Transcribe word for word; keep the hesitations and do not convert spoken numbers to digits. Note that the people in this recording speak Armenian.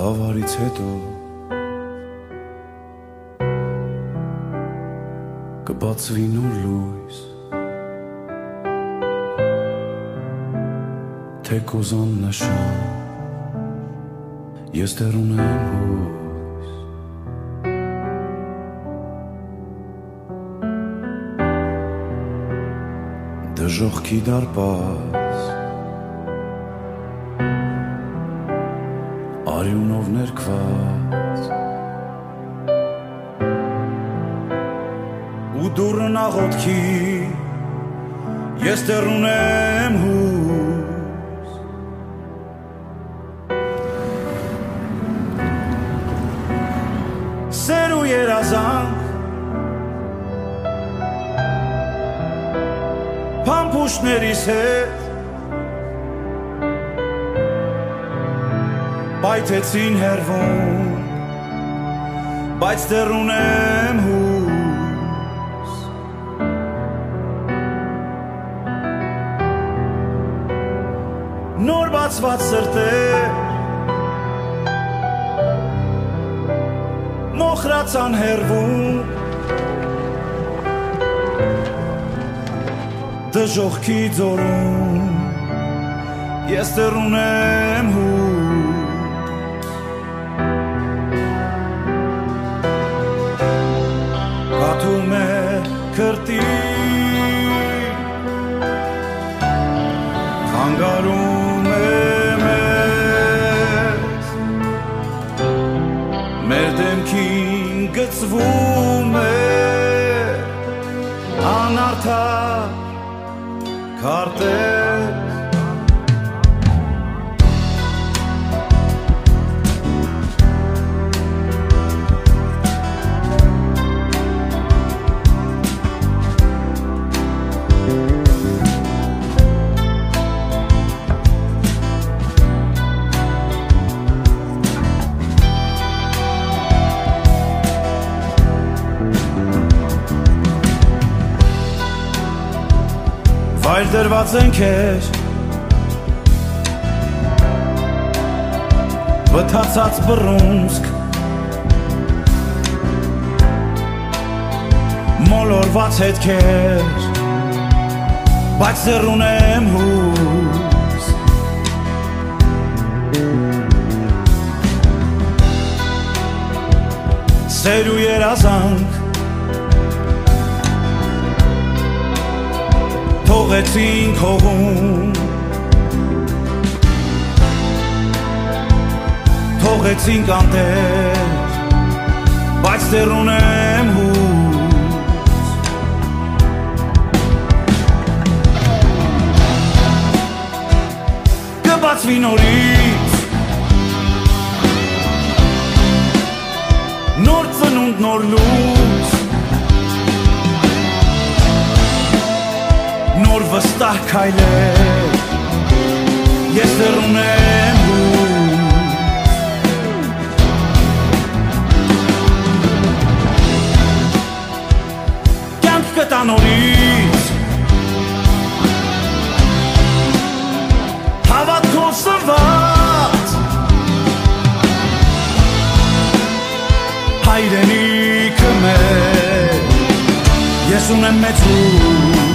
Խավարից հետո կբացվի նոր լույս, թե կուզան նշան, ես դեռ ունեմ հույս։ Դժոխքի դարպաս արյունով ներքված ու դուռը աղոթքի ես դեռ ունեմ հույս։ Սեր ու երազանք փամփուշտներիս հետ պայթեցին հեռվում, բայց դեռ ունեմ հույս։ Նոր բացված սրտեր մոխրացան հեռվում, դժոխքի ձորում ես դեռ ունեմ հույս։ Կաթում է քրտին, խանգարում է մեզ, մեր դեմքին գծվում է անարդար քարտեզ։ Վայր դրված են քեզ վթացած բռունցք, մոլորված հետքեր, բայց դեռ ունեմ հույս։ Սեր ու երազանք թողեցինք հողում, թողեցինք անտեր, բայց դեռ ունեմ հույս։ Կբացվի նորից նոր ծնունդ, նոր լույս, նոր վստահ քայլեր, ես դեռ ունեմ հույս։ Կյանք կտա նորից, հավատքով սրված, հայրենիքը մեր, ես ունեմ մեծ հույս։